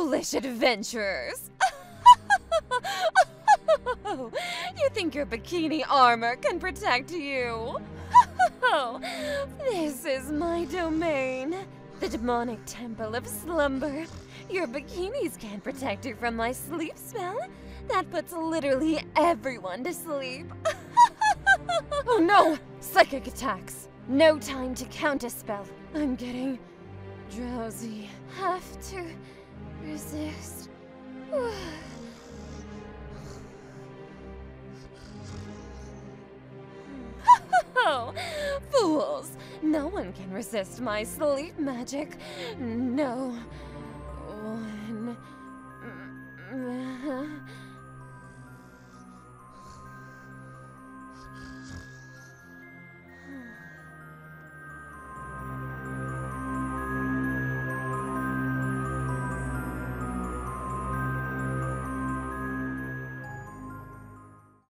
foolish adventurers! You think your bikini armor can protect you? This is my domain, the demonic temple of Slumber. Your bikinis can't protect you from my sleep spell. That puts literally everyone to sleep. Oh no! Psychic attacks! No time to counterspell. I'm getting drowsy. Have to resist. Oh, fools! No one can resist my sleep magic. No,